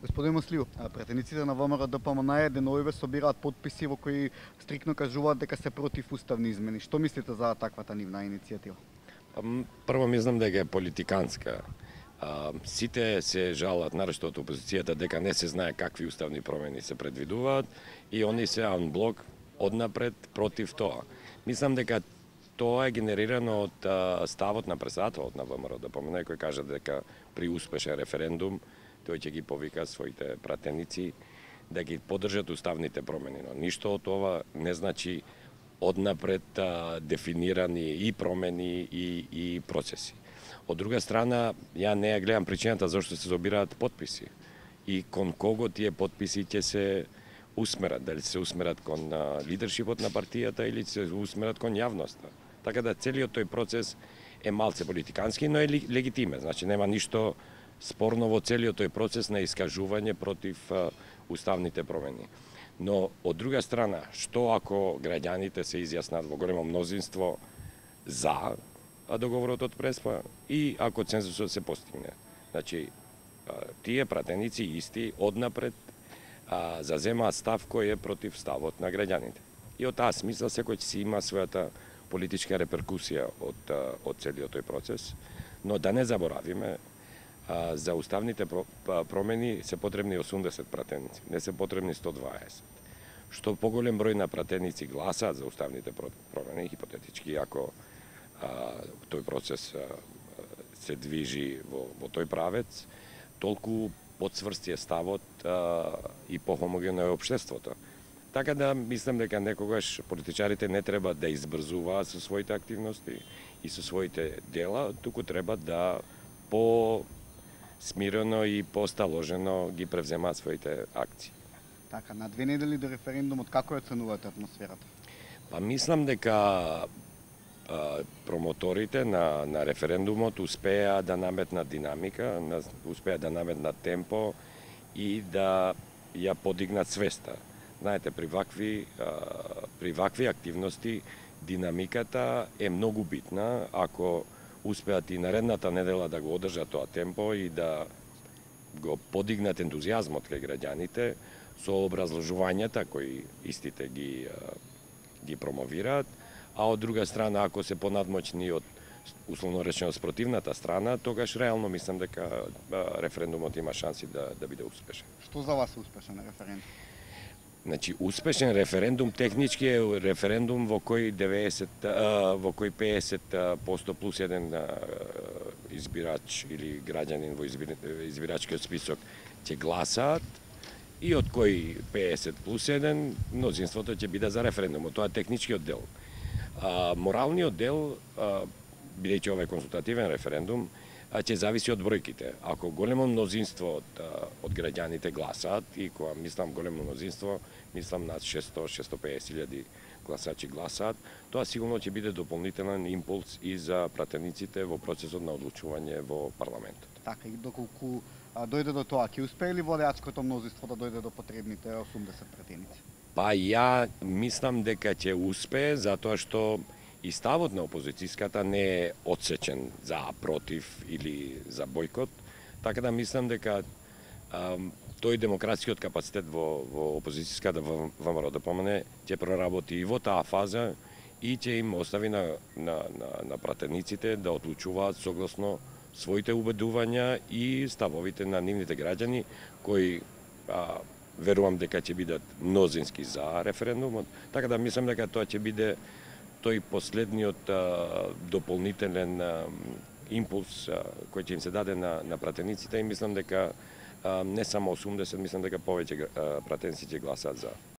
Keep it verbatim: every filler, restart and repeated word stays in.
Господин Маслио, пратениците на ВМРО Д П М Н деновиве собираат подписи во кои стрикно кажуваат дека се против уставни измени. Што мислите за таквата нивна иницијатива? Па, прво мислам дека е политиканска. А, сите се жалат, нарешто од опозицијата, дека не се знае какви уставни промени се предвидуваат и они се анблок однапред против тоа. Мислам дека тоа е генерирано од а, ставот на председателот на ВМРО Д П М Н кој кажа дека при успешен референдум тој ќе ги повика своите пратеници да ги поддржат уставните промени, но ништо од ова не значи однапред а, дефинирани и промени и, и процеси. Од друга страна, ја не ја гледам причината зашто се собираат подписи и кон кого тие подписи ќе се усмерат, дали се усмерат кон а, лидершипот на партијата или се усмерат кон јавноста. Така да целиот тој процес е малце политикански, но е легитимен, значи нема ништо спорно во целиот тој процес на искажување против а, уставните промени. Но од друга страна, што ако граѓаните се изјаснат во големо мнозинство за договорот од Преспа и ако цензусот се постигне? Значи, тие пратеници исти однапред а, заземаат став кој е против ставот на граѓаните. И од таа смисла секој си има својата политичка реперкусија од, од целиот тој процес, но да не заборавиме, а, за уставните промени се потребни осумдесет пратеници, не се потребни сто дваесет. Што поголем број на пратеници гласаат за уставните промени, хипотетички, ако а, тој процес а, се движи во, во тој правец, толку подсврсти е ставот а, и похомогено е општеството. Така да мислам дека некогаш политичарите не треба да избрзуваат со своите активности и со своите дела, туку треба да по смирено и посталожено ги превземаат своите акции. Така, на две недели до референдумот, како ја оценувате атмосферата? Па мислам дека а, промоторите на, на референдумот успеа да наметнат динамика, на, успеа да наметнат темпо и да ја подигнат свеста. Знаете, при вакви, а, при вакви активности динамиката е многу битна. Ако успеат и наредната недела да го одржат тоа темпо и да го подигнат ентузијазмот кај граѓаните со образложувањата кои истите ги, ги промовираат, а од друга страна, ако се понадмоćни од условно речено спротивната страна, тогаш реално мислам дека референдумот има шанси да, да биде успешен. Што за вас е успешен референдум? Значи, успешен референдум технички е референдум во кој деветдесет, во кој пеесет проценти плюс еден избирач или граѓанин во избирачкиот список ќе гласаат и од кој пеесет плюс еден мнозинството ќе биде за референдумот. Тоа е техничкиот дел. А, моралниот дел, бидејќи ова е консултативен референдум, ќе зависи од бројките. Ако големо мнозинство од, од граѓаните гласаат, и кога мислам големо мнозинство, мислам над шесто до шесто и песет илјади гласачи гласаат, тоа сигурно ќе биде дополнителен импулс и за пратениците во процесот на одлучување во парламентот. Така, и доколку а, дојде до тоа, ќе успее ли владеачкото мнозинство да дојде до потребните осумдесет пратеници? Па ја мислам дека ќе успее, затоа што и ставот на опозицијската не е одсечен за, против или за бојкот, така да мислам дека а, тој демократскиот капацитет во, во опозицијската ВМРО Д П М Н ќе проработи и во таа фаза и ќе им остави на, на, на, на пратениците да одлучуваат согласно своите убедувања и ставовите на нивните граѓани, кои а, верувам дека ќе бидат мнозински за референдумот, така да мислам дека тоа ќе биде тој последниот а, дополнителен а, импулс а, кој ќе им се даде на, на пратениците и мислам дека а, не само осумдесет, мислам дека повеќе а, пратеници ќе гласаат за.